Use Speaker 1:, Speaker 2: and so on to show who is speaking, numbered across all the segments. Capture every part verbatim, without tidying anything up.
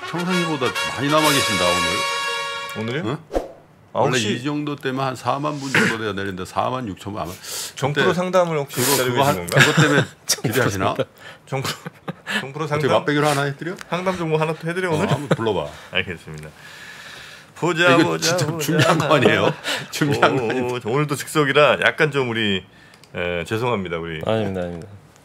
Speaker 1: 평상시보다 많이 남아 계신다 오늘.
Speaker 2: 오늘요?
Speaker 1: 응? 원래
Speaker 2: 혹시
Speaker 1: 이 정도 때문에 한 사만 분 정도 돼야 되는데 사만 육천 분 아마
Speaker 2: 정프로 상담을 혹시
Speaker 1: 그거
Speaker 2: 기다리고
Speaker 1: 그거
Speaker 2: 계신
Speaker 1: 한,
Speaker 2: 건가?
Speaker 1: 그것 때문에 기대하시나?
Speaker 2: 정프로 정프로
Speaker 1: 어떻게
Speaker 2: 상담
Speaker 1: 맛배기로 하나 해드려?
Speaker 2: 상담 정보 하나 또 해드려
Speaker 1: 어,
Speaker 2: 오늘.
Speaker 1: 한번 불러봐.
Speaker 2: 알겠습니다. 보자
Speaker 1: 이거
Speaker 2: 보자
Speaker 1: 진짜
Speaker 2: 보자.
Speaker 1: 준비한 거 아니에요? 준비한 거 아니에요?
Speaker 2: 오, 오늘도 즉석이라 약간 좀 우리 에, 죄송합니다 우리.
Speaker 3: 아닙니다, 아닙니다.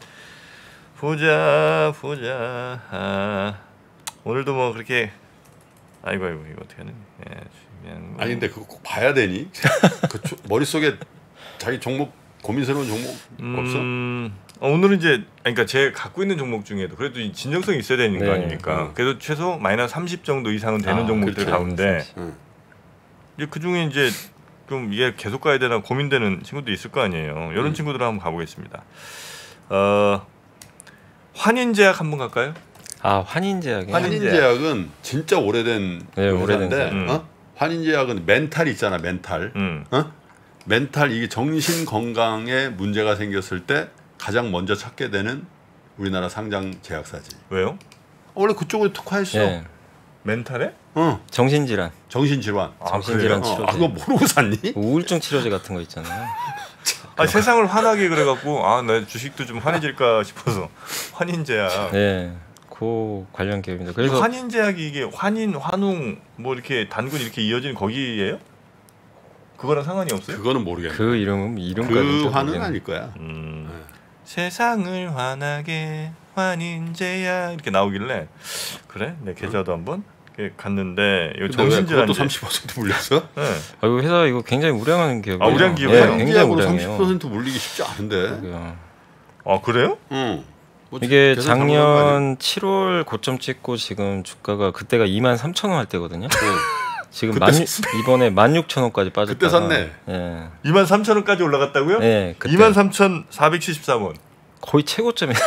Speaker 2: 보자 보자. 아, 오늘도 뭐 그렇게 아이고 아이고 이거 어떻게 하는? 예, 준비한 거.
Speaker 1: 아니 근데 그거 꼭 봐야 되니? 그 조, 머릿속에 자기 종목 고민스러운 종목 없어?
Speaker 2: 음, 어, 오늘은 이제 그러니까 제 갖고 있는 종목 중에도 그래도 이 진정성이 있어야 되는 거
Speaker 3: 네.
Speaker 2: 아닙니까?
Speaker 1: 음.
Speaker 2: 그래도 최소 마이너스 삼십 정도 이상은 되는
Speaker 1: 아,
Speaker 2: 종목들
Speaker 1: 그렇죠.
Speaker 2: 가운데
Speaker 1: 응.
Speaker 2: 이제 그 중에 이제 좀 이게 계속 가야 되나 고민되는 친구도 있을 거 아니에요. 이런
Speaker 1: 음.
Speaker 2: 친구들 한번 가보겠습니다. 어, 환인제약 한번 갈까요?
Speaker 3: 아, 환인제약이.
Speaker 1: 환인제약은 진짜 오래된
Speaker 3: 네, 오래된
Speaker 1: 회사인데
Speaker 2: 음.
Speaker 1: 어? 환인제약은 멘탈 있잖아 멘탈.
Speaker 2: 음,
Speaker 1: 어? 멘탈 이게 정신 건강에 문제가 생겼을 때 가장 먼저 찾게 되는 우리나라 상장 제약사지.
Speaker 2: 왜요?
Speaker 1: 원래 그쪽으로 특화했어.
Speaker 3: 예.
Speaker 2: 멘탈에?
Speaker 1: 어,
Speaker 3: 정신질환,
Speaker 1: 정신질환.
Speaker 2: 아,
Speaker 3: 정신질환
Speaker 2: 그래요?
Speaker 1: 어,
Speaker 3: 치료제.
Speaker 1: 아, 그거 모르고 샀니?
Speaker 3: 우울증 치료제 같은 거 있잖아요.
Speaker 2: 아, 세상을 환하게 그래갖고 아, 나 주식도 좀 환해질까 싶어서 환인제약.
Speaker 3: 네, 그 관련 기업입니다.
Speaker 2: 그래서
Speaker 3: 그래서
Speaker 2: 환인제약이 이게 환인, 환웅 뭐 이렇게 단군 이렇게 이어지는 거기예요? 그거랑 상관이 없어요?
Speaker 1: 그거는 모르겠네.
Speaker 3: 그 이름은 이름까지
Speaker 1: 그 환은 아닐 거야.
Speaker 2: 음.
Speaker 1: 네.
Speaker 2: 세상을 환하게 환인제약 이렇게 나오길래 그래 내 계좌도 한번 이렇게 갔는데 이거
Speaker 1: 근데 왜
Speaker 2: 정신질환
Speaker 1: 그것도 삼십 퍼센트 물렸어?
Speaker 2: 네.
Speaker 3: 아, 이거 회사 이거 굉장히 우량한 기업이에요.
Speaker 2: 아, 우량 기업이에요?
Speaker 3: 네, 굉장히
Speaker 1: 환인제약으로
Speaker 3: 우량해요.
Speaker 1: 삼십 퍼센트 물리기 쉽지 않은데.
Speaker 3: 그러게요.
Speaker 2: 아 그래요?
Speaker 1: 응. 뭐
Speaker 3: 이게
Speaker 1: 계산 잘못한 거 아니야?
Speaker 3: 작년 칠월 고점 찍고 지금 주가가 그때가 이만 삼천 원 할 때거든요.
Speaker 1: 응.
Speaker 3: 지금
Speaker 1: 그때
Speaker 3: 만,
Speaker 1: 샀네.
Speaker 3: 이번에 만 육천 원까지 빠졌다가
Speaker 1: 그때 샀네.
Speaker 3: 예.
Speaker 2: 이만 삼천 원까지 올라갔다고요?
Speaker 3: 예, 그때
Speaker 2: 이만 삼천 사백칠십삼 원.
Speaker 3: 거의 최고점이에요.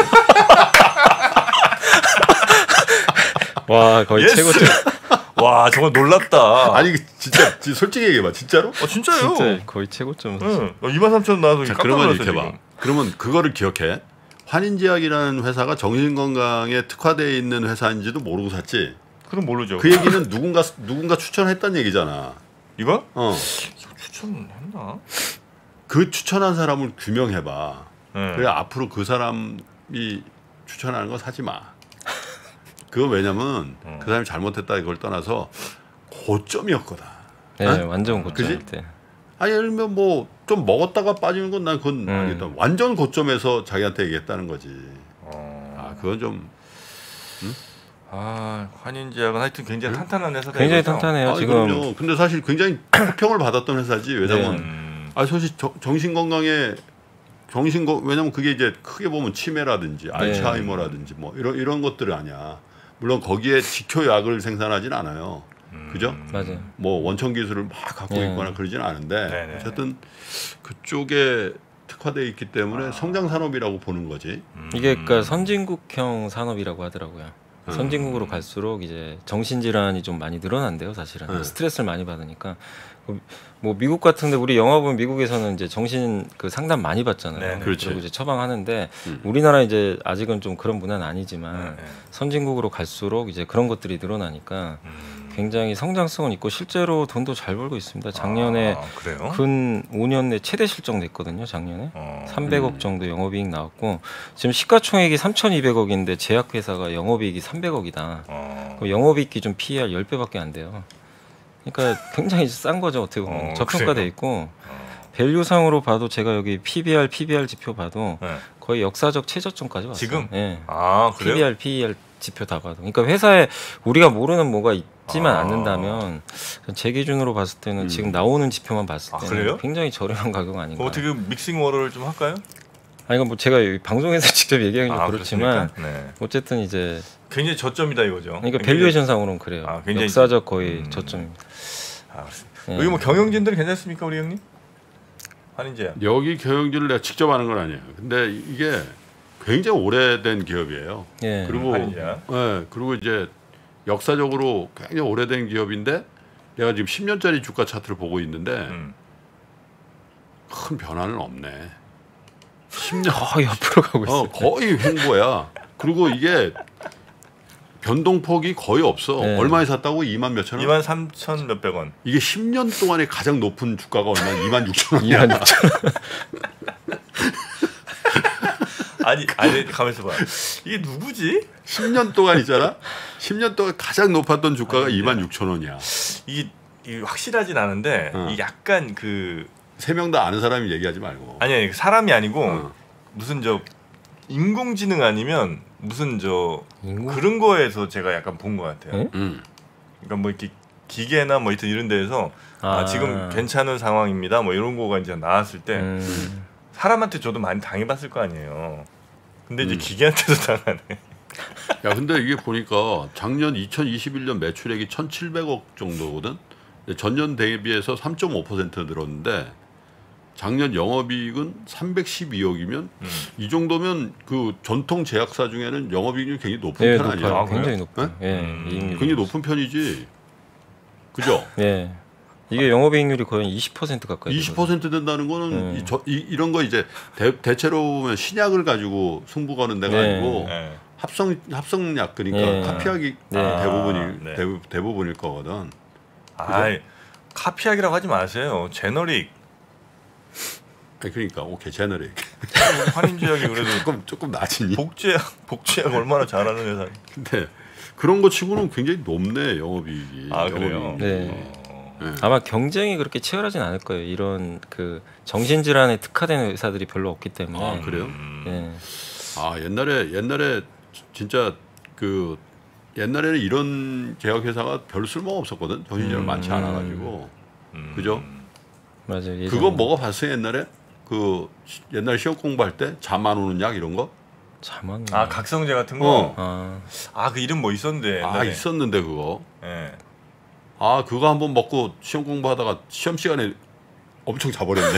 Speaker 3: 와, 거의
Speaker 2: 예스!
Speaker 3: 최고점.
Speaker 2: 와 정말 놀랐다.
Speaker 1: 아니 그 진짜 지- 솔직히 얘기해봐 진짜로?
Speaker 2: 아 진짜요?
Speaker 3: 진짜 거의 최고점.
Speaker 2: 응. 이만 삼천 원 나와서
Speaker 1: 자,
Speaker 2: 깜짝
Speaker 1: 그러면
Speaker 2: 놀랐어
Speaker 1: 이렇게 봐.
Speaker 2: 지금.
Speaker 1: 그러면 그거를 기억해. 환인제약이라는 회사가 정신건강에 특화되어 있는 회사인지도 모르고 샀지.
Speaker 2: 그럼 모르죠.
Speaker 1: 그 얘기는 누군가 누군가 추천했단 얘기잖아.
Speaker 2: 이거?
Speaker 1: 어.
Speaker 2: 이거 추천했나?
Speaker 1: 그 추천한 사람을 규명해봐.
Speaker 2: 네.
Speaker 1: 그래 앞으로 그 사람이 추천하는 거 사지 마. 그건 왜냐면
Speaker 2: 어.
Speaker 1: 그 사람이 잘못했다 이걸 떠나서 고점이었거든.
Speaker 3: 네,
Speaker 1: 어?
Speaker 3: 완전 고점일
Speaker 1: 그지?
Speaker 3: 때.
Speaker 1: 아니 예를 들면 뭐 좀 먹었다가 빠지는 건 난 그건
Speaker 3: 음.
Speaker 1: 알겠다. 완전 고점에서 자기한테 얘기했다는 거지.
Speaker 2: 어.
Speaker 1: 아 그건 좀
Speaker 2: 아 환인제약은 하여튼 굉장히 탄탄한 회사다.
Speaker 3: 굉장히
Speaker 2: 이거죠?
Speaker 3: 탄탄해요.
Speaker 1: 아니,
Speaker 3: 지금
Speaker 1: 그럼요. 근데 사실 굉장히 호평을 받았던 회사지. 왜냐면
Speaker 2: 음.
Speaker 1: 아 사실 정신 건강에 정신 건 왜냐면 그게 이제 크게 보면 치매라든지
Speaker 3: 네.
Speaker 1: 알츠하이머라든지 뭐 이런 이런 것들이 아니야. 물론 거기에 직효약을 생산하진 않아요. 그죠?
Speaker 3: 맞아요.
Speaker 1: 뭐 원천 기술을 막 갖고
Speaker 3: 네.
Speaker 1: 있거나 그러진 않은데
Speaker 2: 네네.
Speaker 1: 어쨌든 그쪽에 특화되어 있기 때문에
Speaker 2: 아.
Speaker 1: 성장 산업이라고 보는 거지.
Speaker 2: 음.
Speaker 3: 이게 그러니까 선진국형 산업이라고 하더라고요.
Speaker 1: 음.
Speaker 3: 선진국으로 갈수록 이제 정신질환이 좀 많이 늘어난대요, 사실은.
Speaker 1: 네.
Speaker 3: 스트레스를 많이 받으니까. 뭐 미국 같은데 우리 영화 보면 미국에서는 이제 정신 그 상담 많이 받잖아요.
Speaker 2: 네, 네.
Speaker 1: 그렇지.
Speaker 3: 그리고 이제 처방하는데
Speaker 1: 음.
Speaker 3: 우리나라 이제 아직은 좀 그런 문화는 아니지만
Speaker 2: 네, 네.
Speaker 3: 선진국으로 갈수록 이제 그런 것들이 늘어나니까
Speaker 2: 음.
Speaker 3: 굉장히 성장성은 있고 실제로 돈도 잘 벌고 있습니다. 작년에
Speaker 2: 아, 그래요?
Speaker 3: 근 오 년 내 최대 실적 냈거든요. 작년에
Speaker 2: 어.
Speaker 3: 삼백억
Speaker 1: 음.
Speaker 3: 정도 영업이익 나왔고 지금 시가총액이 삼천이백억인데 제약회사가 영업이익이 삼백억이다.
Speaker 2: 어.
Speaker 3: 그럼 영업이익 좀 피이알 십 배밖에 안 돼요. 그러니까 굉장히 싼 거죠. 어떻게 보면
Speaker 2: 어,
Speaker 3: 저평가돼
Speaker 2: 그래요?
Speaker 3: 있고
Speaker 2: 어.
Speaker 3: 밸류상으로 봐도 제가 여기 피비알, 피비알 지표 봐도
Speaker 2: 네.
Speaker 3: 거의 역사적 최저점까지 왔어요.
Speaker 2: 지금?
Speaker 3: 예.
Speaker 2: 아 그래요?
Speaker 3: 피비알, 피이알 지표 다 봐도. 그러니까 회사에 우리가 모르는 뭐가 있지만
Speaker 2: 아.
Speaker 3: 않는다면 제 기준으로 봤을 때는
Speaker 1: 음.
Speaker 3: 지금 나오는 지표만 봤을
Speaker 2: 아,
Speaker 3: 때는
Speaker 2: 그래요?
Speaker 3: 굉장히 저렴한 가격 아닌가.
Speaker 2: 그럼 어떻게 믹싱 워를 좀 할까요?
Speaker 3: 아니 이건 뭐 제가 여기 방송에서 직접 얘기하기는
Speaker 2: 아,
Speaker 3: 그렇지만
Speaker 2: 그렇습니까? 네.
Speaker 3: 어쨌든 이제
Speaker 2: 굉장히 저점이다 이거죠.
Speaker 3: 그러니까
Speaker 2: 굉장히-
Speaker 3: 밸류에이션상으로는 그래요.
Speaker 2: 아, 굉장히-
Speaker 3: 역사적 거의
Speaker 2: 음.
Speaker 3: 저점입니다.
Speaker 2: 아, 그렇습니다.
Speaker 3: 예.
Speaker 2: 여기 뭐 경영진들 괜찮습니까 우리 형님? 환인제약.
Speaker 1: 여기 경영진을 내가 직접 하는 건 아니에요. 근데 이게 굉장히 오래된 기업이에요.
Speaker 3: 예.
Speaker 1: 그리고
Speaker 2: 환인제약.
Speaker 1: 예, 그리고 이제 역사적으로 굉장히 오래된 기업인데 내가 지금 십 년짜리 주가 차트를 보고 있는데
Speaker 2: 음.
Speaker 1: 큰 변화는 없네. 십 년
Speaker 3: 거의 옆으로 가고 있어요.
Speaker 1: 어, 거의 횡보야. 그리고 이게 변동폭이 거의 없어.
Speaker 3: 네.
Speaker 1: 얼마에 샀다고? 이만 몇천 원?
Speaker 2: 이만 삼천 몇백 원.
Speaker 1: 이게 십 년 동안에 가장 높은 주가가 얼마? 이만 육천 원이야.
Speaker 3: 이만 육천 원.
Speaker 2: 아니 아니 가만있어 봐. 이게 누구지?
Speaker 1: 십 년 동안 있잖아. 십 년 동안 가장 높았던 주가가
Speaker 2: 아니,
Speaker 1: 이만 육천 원이야.
Speaker 2: 이게, 이게 확실하진 않은데
Speaker 1: 어.
Speaker 2: 이게 약간 그
Speaker 1: 세 명 다 아는 사람이 얘기하지 말고.
Speaker 2: 아니 아니 사람이 아니고
Speaker 1: 어.
Speaker 2: 무슨 저 인공지능 아니면 무슨 저
Speaker 3: 인공?
Speaker 2: 그런 거에서 제가 약간 본 것 같아요.
Speaker 3: 응?
Speaker 1: 음.
Speaker 2: 그러니까 뭐 이렇게 기계나 뭐 하여튼 이런 데에서 아,
Speaker 3: 아.
Speaker 2: 지금 괜찮은 상황입니다. 뭐 이런 거가 이제 나왔을 때
Speaker 3: 음.
Speaker 2: 사람한테 저도 많이 당해봤을 거 아니에요. 근데 이제
Speaker 1: 음.
Speaker 2: 기계한테도 당하네.
Speaker 1: 야, 근데 이게 보니까 작년 이천이십일 년 매출액이 천칠백억 정도거든. 전년 대비해서 삼 점 오 퍼센트 늘었는데 작년 영업이익은 삼백십이억이면
Speaker 2: 음.
Speaker 1: 이 정도면 그 전통 제약사 중에는 영업이익률이 굉장히 높은
Speaker 3: 네,
Speaker 1: 편
Speaker 3: 높아요.
Speaker 1: 아니야?
Speaker 2: 아, 그래요?
Speaker 3: 굉장히 높아요. 예,
Speaker 2: 음.
Speaker 3: 이익률이.
Speaker 1: 굉장히 높은 편이지. 그죠?
Speaker 3: 예. 이게 영업이익률이 거의 이십 퍼센트 가까이.
Speaker 1: 이십 퍼센트 된다는 거는
Speaker 3: 네.
Speaker 1: 이, 저, 이, 이런 거 이제 대, 대체로 보면 신약을 가지고 승부 거는 데가
Speaker 3: 네.
Speaker 1: 아니고
Speaker 2: 네.
Speaker 1: 합성 합성약 그러니까
Speaker 3: 네.
Speaker 1: 카피약이
Speaker 3: 네.
Speaker 1: 대부분이
Speaker 2: 아, 네.
Speaker 1: 대부, 대부분일 거거든.
Speaker 2: 아이 카피약이라고 하지 마세요. 제너릭.
Speaker 1: 아니, 그러니까 오케이 제너릭
Speaker 2: 환인제약이 그래도
Speaker 1: 조금 조금 낮으니.
Speaker 2: 복제약 복제약 얼마나 잘하는 회사.
Speaker 1: 근데 그런 거 치고는 굉장히 높네 영업이익이.
Speaker 2: 아, 그래요?
Speaker 1: 영업이익이.
Speaker 3: 네.
Speaker 2: 어.
Speaker 1: 네.
Speaker 3: 아마 경쟁이 그렇게 치열하진 않을 거예요. 이런 그 정신질환에 특화된 회사들이 별로 없기 때문에.
Speaker 1: 아, 그래요?
Speaker 2: 음.
Speaker 3: 예.
Speaker 1: 아 옛날에 옛날에 진짜 그 옛날에는 이런 제약 회사가 별 쓸모가 없었거든. 정신질환
Speaker 3: 음.
Speaker 1: 많지 않아가지고.
Speaker 2: 음.
Speaker 1: 그죠?
Speaker 3: 맞아요. 예전에.
Speaker 1: 그거 먹어봤어요 옛날에? 그 시- 옛날 시험 공부할 때 잠 안 오는 약 이런 거?
Speaker 3: 잠안.
Speaker 2: 아 각성제 같은 거.
Speaker 1: 어.
Speaker 3: 아,
Speaker 2: 아 그 이름 뭐 있었는데.
Speaker 1: 아
Speaker 2: 옛날에.
Speaker 1: 있었는데 그거.
Speaker 2: 예.
Speaker 1: 아 그거 한번 먹고 시험 공부하다가 시험 시간에 엄청 자버렸네.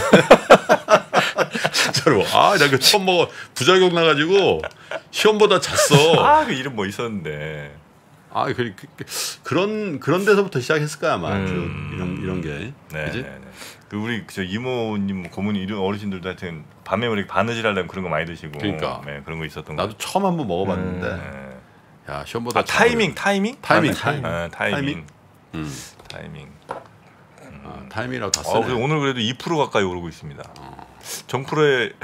Speaker 1: 진짜로. 아 나 그 처음 먹어 부작용 나가지고 시험보다 잤어.
Speaker 2: 아 그 이름 뭐 있었는데.
Speaker 1: 아 그, 그, 그, 그런 그런 데서부터 시작했을 거야 아마.
Speaker 3: 음.
Speaker 1: 그 이런 이런 게.
Speaker 2: 네.
Speaker 1: 그지?
Speaker 2: 네, 네. 그 우리 저 이모님 고모님 이런 어르신들도 하여튼 밤에 우리 바느질 하려면 그런 거 많이 드시고.
Speaker 1: 그러니까.
Speaker 2: 네, 그런 거 있었던
Speaker 1: 나도 처음 한번 먹어봤는데
Speaker 3: 음.
Speaker 2: 거. 네.
Speaker 1: 야 시험보다
Speaker 2: 아 타이밍 타이밍
Speaker 1: 타이밍,
Speaker 2: 맞나?
Speaker 1: 타이밍.
Speaker 2: 아, 타이밍
Speaker 1: 타이밍? 음.
Speaker 2: 타이밍.
Speaker 1: 아, 타이밍이라고 다
Speaker 2: 어,
Speaker 1: 쓰네.
Speaker 2: 그래서 오늘 그래도 이 퍼센트 가까이 오르고 있습니다.
Speaker 1: 어.
Speaker 2: 정프로의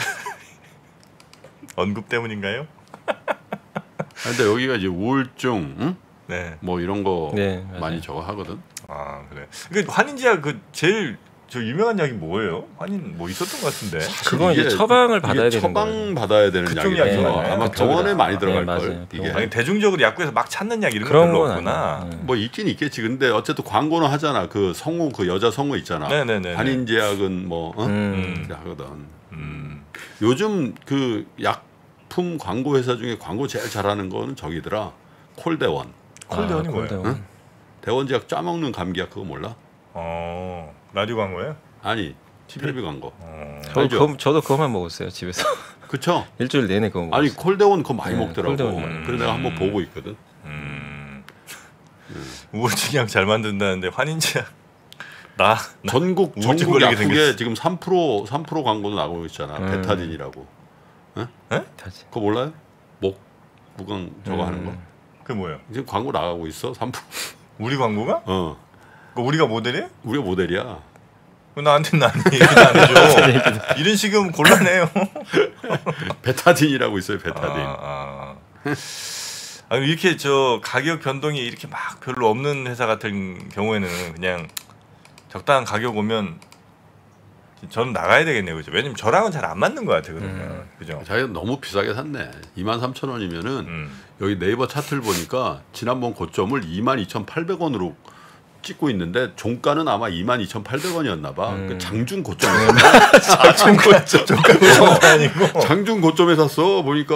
Speaker 2: 언급 때문인가요?
Speaker 1: 근데 여기가 이제 우울증, 응?
Speaker 2: 네.
Speaker 1: 뭐 이런 거
Speaker 3: 네, 맞아요.
Speaker 1: 많이 저거 하거든.
Speaker 2: 아 그래. 그 환인제약 그 제일 저 유명한 약이 뭐예요? 환인 뭐 있었던 것 같은데.
Speaker 3: 그건 이제
Speaker 1: 이게-
Speaker 3: 처방을
Speaker 1: 이게
Speaker 3: 받아야 되는
Speaker 1: 처방
Speaker 3: 거예요.
Speaker 1: 받아야 되는
Speaker 2: 그쪽
Speaker 1: 약이라서
Speaker 2: 약이구나.
Speaker 1: 아마
Speaker 3: 그쪽이다.
Speaker 1: 병원에 많이
Speaker 3: 네,
Speaker 1: 들어갈
Speaker 3: 맞아요.
Speaker 1: 걸. 이게
Speaker 3: 병원.
Speaker 2: 아니 대중적으로 약국에서 막 찾는 약 이런 거
Speaker 3: 그런
Speaker 2: 별로
Speaker 3: 건
Speaker 2: 없구나.
Speaker 3: 아니에요. 네.
Speaker 1: 뭐 있긴 있겠지. 근데 어쨌든 광고는 하잖아. 그 성우 그 여자 성우 있잖아.
Speaker 2: 네네네.
Speaker 1: 한인제약은 뭐 어?
Speaker 3: 음.
Speaker 1: 이렇게 하거든.
Speaker 2: 음.
Speaker 1: 요즘 그 약품 광고 회사 중에 광고 제일 잘하는 거는 저기더라. 콜대원.
Speaker 2: 콜대원이
Speaker 3: 아,
Speaker 2: 뭐예요?
Speaker 3: 콜대원.
Speaker 1: 응? 대원제약 짜먹는 감기약 그거 몰라?
Speaker 2: 어 라디오 광고예요?
Speaker 1: 아니 텔레비 광고.
Speaker 2: 어.
Speaker 3: 저,
Speaker 1: 알죠?
Speaker 3: 그거, 저도 그거만 먹었어요 집에서.
Speaker 1: 그쵸?
Speaker 3: 일주일 내내 그거 먹었어요.
Speaker 1: 아니 콜대원 그거 많이
Speaker 3: 네,
Speaker 1: 먹더라고.
Speaker 3: 콜대원
Speaker 2: 많이
Speaker 1: 그래서 내가 한번
Speaker 2: 음.
Speaker 1: 보고 있거든.
Speaker 2: 음. 우울증 약 잘 만든다는데 환인제약 나
Speaker 1: 전국
Speaker 2: 우울증
Speaker 1: 전국
Speaker 2: 걸리게
Speaker 1: 약국에
Speaker 2: 생겼어.
Speaker 1: 지금 삼 퍼센트 삼 퍼센트 광고도 나오고 있잖아.
Speaker 3: 음.
Speaker 1: 베타딘이라고.
Speaker 3: 타지.
Speaker 1: 그거 몰라요? 목 무강 저거 하는 거.
Speaker 3: 음.
Speaker 2: 그 뭐예요?
Speaker 1: 지금 광고 나가고 있어. 삼 퍼센트.
Speaker 2: 우리 광고가?
Speaker 1: 어.
Speaker 2: 그 우리가 모델이에요?
Speaker 1: 우리가 모델이야.
Speaker 2: 그 나한테는 안 얘기도 안 해줘. 이런 식이면 곤란해요.
Speaker 1: 베타딘이라고 있어요. 베타딘.
Speaker 2: 아, 아. 아, 이렇게 저 가격 변동이 이렇게 막 별로 없는 회사 같은 경우에는 그냥 적당한 가격 오면 저는 나가야 되겠네요, 그죠? 왜냐면 저랑은 잘 안 맞는 것 같아요, 그러면
Speaker 3: 음.
Speaker 2: 그죠?
Speaker 1: 자기가 너무 비싸게 샀네. 이만 삼천 원이면은
Speaker 2: 음.
Speaker 1: 여기 네이버 차트를 보니까 지난번 고점을 이만 이천팔백 원으로 찍고 있는데 종가는 아마 이만 이천팔백 원이었나 봐.
Speaker 3: 음.
Speaker 1: 그 장중 고점에
Speaker 2: 장중 고점, 고점 아니고.
Speaker 1: 장중 고점에 샀어 보니까.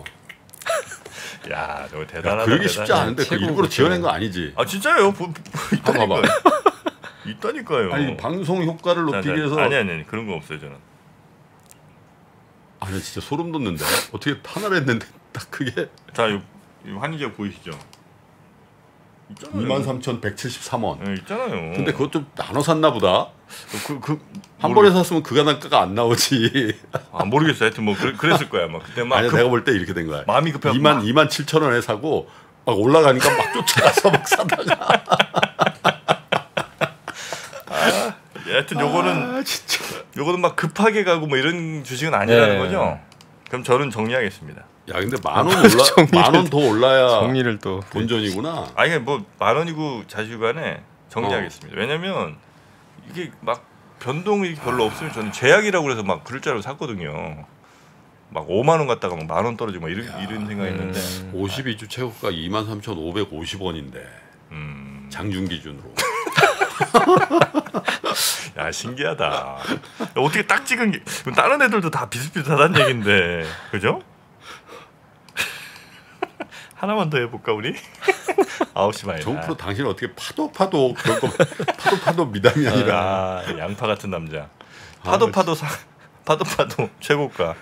Speaker 2: 야, 저거
Speaker 1: 야,
Speaker 2: 대단하다.
Speaker 1: 그러기 쉽지
Speaker 2: 대단해.
Speaker 1: 않은데 그
Speaker 3: 최고
Speaker 1: 일부러
Speaker 3: 고점.
Speaker 1: 지어낸 거 아니지.
Speaker 2: 아 진짜요? 보, 보,
Speaker 1: 한번 봐봐.
Speaker 2: 있다니까요. 있다니까요.
Speaker 1: 아니 방송 효과를
Speaker 2: 자,
Speaker 1: 높이기
Speaker 2: 자,
Speaker 1: 위해서
Speaker 2: 아니 아니 아니 그런 거 없어요 저는.
Speaker 1: 아니 진짜 소름 돋는데 어떻게 하나를 했는데 딱 그게
Speaker 2: 자, 이, 이 환희제 보이시죠? 있잖아요.
Speaker 1: 이만 삼천백칠십삼 원.
Speaker 2: 네, 있잖아요.
Speaker 1: 근데 그것 좀 나눠 샀나 보다.
Speaker 2: 그, 그,
Speaker 1: 한
Speaker 2: 모르-
Speaker 1: 번에 샀으면 그 가단가가 안 나오지.
Speaker 2: 아 모르겠어요. 하여튼 뭐 그랬, 그랬을 거야. 막 그때 막
Speaker 1: 아니
Speaker 2: 급,
Speaker 1: 내가 볼 때 이렇게 된 거야.
Speaker 2: 마음이 급해서
Speaker 1: 이만
Speaker 2: 막-
Speaker 1: 이만 칠천 원에 사고 막 올라가니까 막 쫓아가서 막 사다가.
Speaker 2: 아, 여하튼 요거는
Speaker 1: 아, 진짜.
Speaker 2: 요거는 막 급하게 가고 뭐 이런 주식은 아니라는
Speaker 3: 네.
Speaker 2: 거죠. 그럼 저는 정리하겠습니다.
Speaker 1: 야 근데 만 원 올라 만 원 더 올라야
Speaker 3: 정리를 또
Speaker 1: 본전이구나.
Speaker 2: 아니 뭐 만 원이고 자주간에 정리하겠습니다. 왜냐면 이게 막 변동이 별로 없으면 저는 제약이라고 그래서 막 그럴 줄 알고 샀거든요. 막 오만 원 갔다가 막 만 원 떨어지고 막 이런 이런 생각했는데
Speaker 3: 음.
Speaker 1: 오십이 주 최고가 이만 삼천오백오십 원인데
Speaker 2: 음.
Speaker 1: 장중 기준으로.
Speaker 2: 야 신기하다. 야, 어떻게 딱 찍은 게 다른 애들도 다 비슷비슷하다는 얘긴데 그죠? 하나만 더 해볼까 우리? 아홉 시 반이다.
Speaker 1: 정프로 당신 어떻게 파도 파도 그런 거 파도 파도 미담이 아니라
Speaker 2: 아, 양파 같은 남자. 파도
Speaker 1: 아,
Speaker 2: 파도 사 파도 파도 최고가.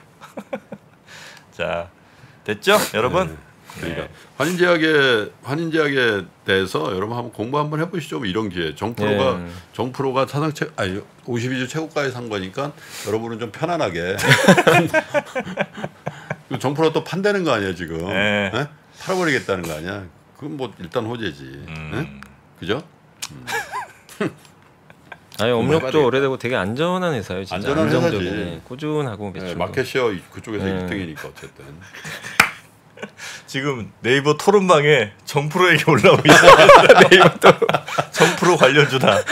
Speaker 2: 자 됐죠, 여러분?
Speaker 1: 네. 그러니까
Speaker 2: 네.
Speaker 1: 환인제약에 환인제약에 대해서 여러분 한번 공부 한번 해보시죠. 뭐 이런 기회. 정프로가
Speaker 3: 네.
Speaker 1: 정프로가 사상 최 아니 오십이 주 최고가에 산 거니까 여러분은 좀 편안하게. 정프로 또 판다는 거 아니야 지금?
Speaker 2: 네.
Speaker 1: 네? 팔아버리겠다는 거 아니야? 그건 뭐 일단 호재지.
Speaker 2: 음.
Speaker 1: 네? 그죠? 음.
Speaker 3: 아니
Speaker 1: 정말
Speaker 3: 업력도 오래되고 되게 안전한 회사예요. 진짜
Speaker 1: 안전한
Speaker 3: 안정적인,
Speaker 1: 회사지.
Speaker 3: 네, 꾸준하고
Speaker 1: 네,
Speaker 3: 매출.
Speaker 1: 마켓시어 그쪽에서
Speaker 3: 네.
Speaker 1: 일 등이니까 어쨌든.
Speaker 2: 지금 네이버 토론방에 정프로 얘기 올라오고 있어요. 네이버 토론 정프로 관련주다.
Speaker 1: 야,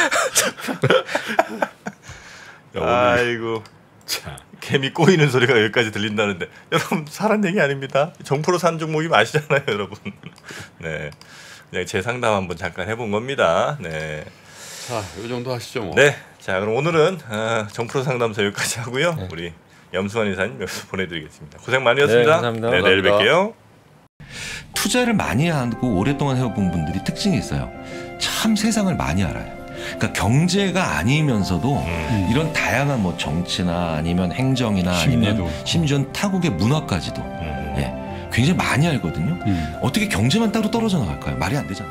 Speaker 1: 오늘
Speaker 2: 아이고
Speaker 1: 자.
Speaker 2: 개미 꼬이는 소리가 여기까지 들린다는데 여러분 사람 얘기 아닙니다. 정프로 산 종목이 아시잖아요, 여러분. 네, 그냥 제 상담 한번 잠깐 해본 겁니다. 네,
Speaker 1: 자, 이 정도 하시죠 뭐.
Speaker 2: 네, 자 그럼 오늘은 어, 정프로 상담소 여기까지 하고요. 네. 우리 염수환 이사님 여기서 보내드리겠습니다. 고생 많으셨습니다.
Speaker 3: 네, 감사합니다.
Speaker 2: 네, 내일
Speaker 1: 감사합니다.
Speaker 2: 뵐게요.
Speaker 4: 투자를 많이 하고 오랫동안 해본 분들이 특징이 있어요. 참 세상을 많이 알아요. 그러니까 경제가 아니면서도
Speaker 2: 음.
Speaker 4: 이런 다양한 뭐 정치나 아니면 행정이나 아니면 심지어 타국의 문화까지도
Speaker 2: 음.
Speaker 4: 예, 굉장히 많이 알거든요.
Speaker 5: 음.
Speaker 4: 어떻게 경제만 따로 떨어져 나갈까요? 말이 안 되잖아요.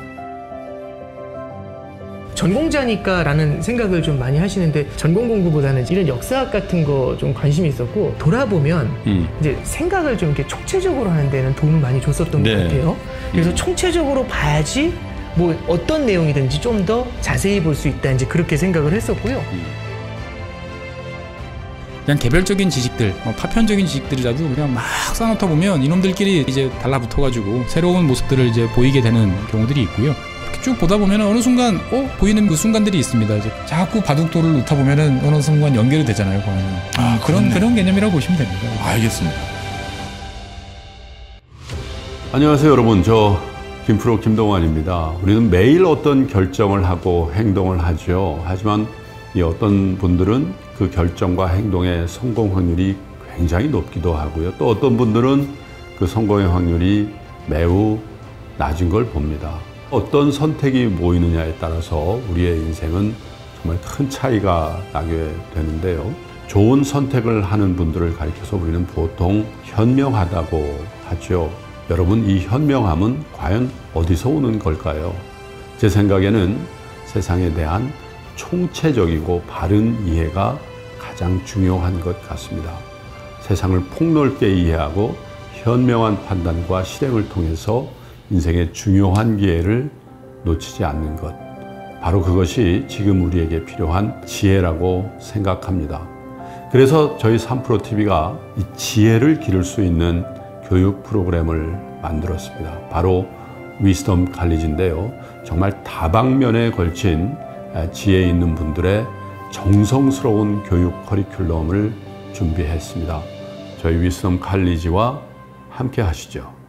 Speaker 6: 전공자니까라는 생각을 좀 많이 하시는데 전공 공부보다는 이런 역사학 같은 거 좀 관심이 있었고 돌아보면
Speaker 5: 음.
Speaker 6: 이제 생각을 좀 이렇게 총체적으로 하는 데는 도움을 많이 줬었던
Speaker 5: 네.
Speaker 6: 것 같아요. 그래서 총체적으로 봐야지 뭐 어떤 내용이든지 좀 더 자세히 볼 수 있다 이제 그렇게 생각을 했었고요.
Speaker 5: 그냥 개별적인 지식들, 어, 파편적인 지식들이라도 그냥 막 쌓아놓다 보면 이놈들끼리 이제 달라붙어가지고 새로운 모습들을 이제 보이게 되는 경우들이 있고요. 이렇게 쭉 보다 보면 어느 순간 어 보이는 그 순간들이 있습니다. 이제 자꾸 바둑돌을 놓다 보면은 어느 순간 연결이 되잖아요. 거기는.
Speaker 7: 아,
Speaker 5: 음, 그런
Speaker 7: 그렇네.
Speaker 5: 그런 개념이라고 보시면 됩니다.
Speaker 7: 알겠습니다.
Speaker 1: 안녕하세요 여러분, 저 김프로 김동완입니다. 우리는 매일 어떤 결정을 하고 행동을 하죠. 하지만 이 어떤 분들은 그 결정과 행동의 성공 확률이 굉장히 높기도 하고요. 또 어떤 분들은 그 성공의 확률이 매우 낮은 걸 봅니다. 어떤 선택이 모이느냐에 따라서 우리의 인생은 정말 큰 차이가 나게 되는데요. 좋은 선택을 하는 분들을 가리켜서 우리는 보통 현명하다고 하죠. 여러분, 이 현명함은 과연 어디서 오는 걸까요? 제 생각에는 세상에 대한 총체적이고 바른 이해가 가장 중요한 것 같습니다. 세상을 폭넓게 이해하고 현명한 판단과 실행을 통해서 인생의 중요한 기회를 놓치지 않는 것. 바로 그것이 지금 우리에게 필요한 지혜라고 생각합니다. 그래서 저희 삼프로티비가 이 지혜를 기를 수 있는 교육 프로그램을 만들었습니다. 바로 위스덤 칼리지인데요. 정말 다방면에 걸친 지혜 있는 분들의 정성스러운 교육 커리큘럼을 준비했습니다. 저희 위스덤 칼리지와 함께 하시죠.